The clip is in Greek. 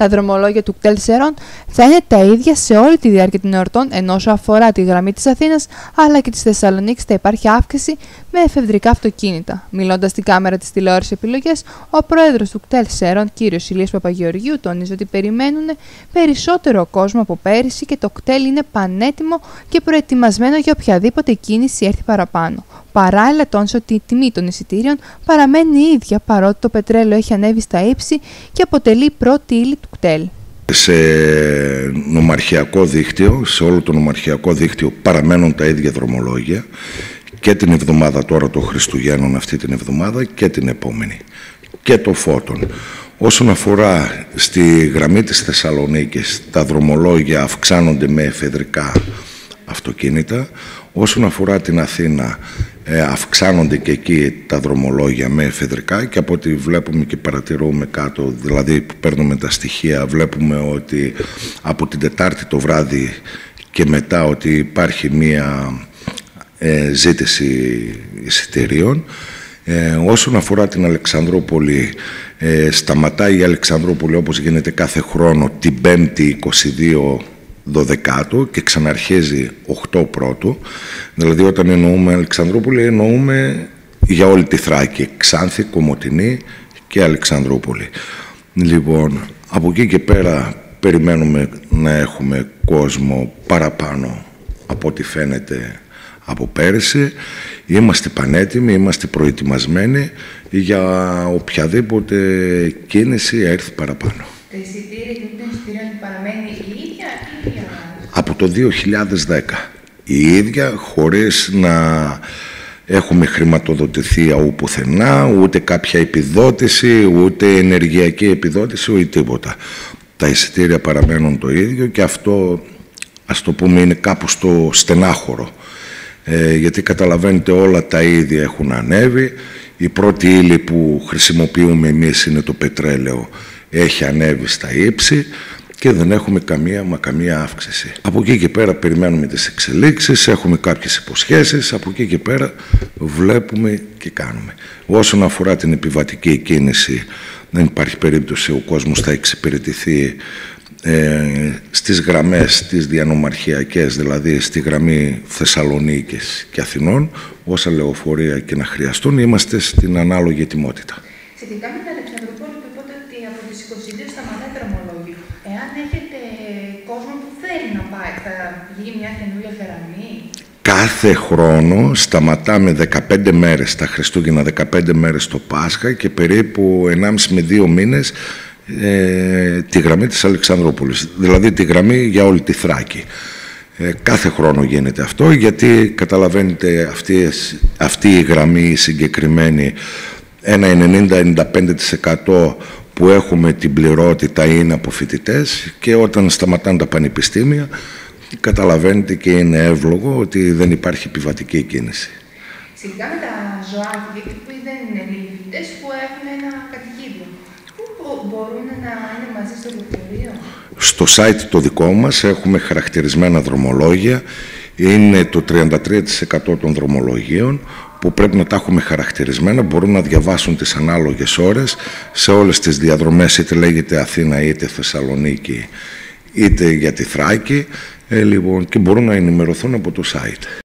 Τα δρομολόγια του κτέλ Σέρων θα είναι τα ίδια σε όλη τη διάρκεια των εορτών, ενώ όσο αφορά τη γραμμή της Αθήνας αλλά και της Θεσσαλονίκης θα υπάρχει αύξηση με εφεδρικά αυτοκίνητα. Μιλώντας στην κάμερα της τηλεόρασης Επιλογές, ο πρόεδρος του κτέλ Σέρων, κ. Ηλίας Παπαγεωργίου, τόνιζε ότι περιμένουν περισσότερο κόσμο από πέρυσι και το κτέλ είναι πανέτοιμο και προετοιμασμένο για οποιαδήποτε κίνηση έρθει παραπάνω. Παράλληλα, τόνισε ότι η τιμή των εισιτήριων παραμένει η ίδια, παρότι το πετρέλαιο έχει ανέβει στα ύψη και αποτελεί πρώτη ύλη του κτέλ. Σε νομαρχιακό δίκτυο, σε όλο το νομαρχιακό δίκτυο παραμένουν τα ίδια δρομολόγια και την εβδομάδα τώρα των Χριστουγέννων, αυτή την εβδομάδα και την επόμενη, και το Φώτων. Όσον αφορά στη γραμμή της Θεσσαλονίκης, τα δρομολόγια αυξάνονται με εφεδρικά αυτοκίνητα. Όσον αφορά την Αθήνα, αυξάνονται και εκεί τα δρομολόγια με εφεδρικά, και από ό,τι βλέπουμε και παρατηρούμε κάτω, δηλαδή που παίρνουμε τα στοιχεία, βλέπουμε ότι από την Τετάρτη το βράδυ και μετά ότι υπάρχει μία ζήτηση εισιτηρίων. Όσον αφορά την Αλεξανδρούπολη, σταματάει η Αλεξανδρούπολη όπως γίνεται κάθε χρόνο την 5η 22 12 και ξαναρχίζει 8 πρώτου. Δηλαδή όταν εννοούμε Αλεξανδρούπολη εννοούμε για όλη τη Θράκη, Ξάνθη, Κομοτηνή και Αλεξανδρούπολη. Λοιπόν, από εκεί και πέρα περιμένουμε να έχουμε κόσμο παραπάνω από ό,τι φαίνεται από πέρυσι. Είμαστε πανέτοιμοι, είμαστε προετοιμασμένοι για οποιαδήποτε κίνηση έρθει παραπάνω. Τα εισιτήρια και τα εισιτήρια παραμένει η ίδια ή η από το 2010. Η ίδια, χωρίς να έχουμε χρηματοδοτηθεί αού πουθενά, ούτε κάποια επιδότηση, ούτε ενεργειακή επιδότηση, ούτε τίποτα. Τα εισιτήρια παραμένουν το ίδιο και αυτό, ας το πούμε, είναι κάπου στο στενάχωρο. Γιατί καταλαβαίνετε όλα τα ίδια έχουν ανέβει. Η πρώτη ύλη που χρησιμοποιούμε εμείς είναι το πετρέλαιο, έχει ανέβει στα ύψη και δεν έχουμε καμία αύξηση. Από εκεί και πέρα περιμένουμε τις εξελίξεις, έχουμε κάποιες υποσχέσεις, από εκεί και πέρα βλέπουμε και κάνουμε. Όσον αφορά την επιβατική κίνηση, δεν υπάρχει περίπτωση, ο κόσμος θα εξυπηρετηθεί στις γραμμές τις διανομαρχιακές, δηλαδή στη γραμμή Θεσσαλονίκης και Αθηνών, όσα λεωφορεία και να χρειαστούν, είμαστε στην ανάλογη ετοιμότητα. Σχετικά με την Αλεξανδρούπολη, που είπατε ότι από τις 22 σταματάει δρομολόγιο. Εάν έχετε κόσμο που θέλει να πάει, θα βγει μια καινούργια γραμμή? Κάθε χρόνο σταματάμε 15 μέρες τα Χριστούγεννα, 15 μέρες το Πάσχα και περίπου 1,5 με 2 μήνες τη γραμμή της Αλεξανδρούπολης, δηλαδή τη γραμμή για όλη τη Θράκη. Κάθε χρόνο γίνεται αυτό, γιατί καταλαβαίνετε αυτή η γραμμή συγκεκριμένη, ένα 90-95% που έχουμε την πληρότητα είναι από φοιτητές, και όταν σταματάνε τα πανεπιστήμια καταλαβαίνετε και είναι εύλογο ότι δεν υπάρχει επιβατική κίνηση. Σχετικά με τα ζωάκια, που δεν είναι λίγοι φοιτητές που έχουν ένα κατοικίδιο, πού μπορούν να είναι μαζί στο λεωφορείο? Στο site το δικό μας έχουμε χαρακτηρισμένα δρομολόγια. Είναι το 33% των δρομολογίων που πρέπει να τα έχουμε χαρακτηρισμένα. Μπορούν να διαβάσουν τις ανάλογες ώρες σε όλες τις διαδρομές, είτε λέγεται Αθήνα είτε Θεσσαλονίκη είτε για τη Θράκη, λοιπόν, και μπορούν να ενημερωθούν από το site.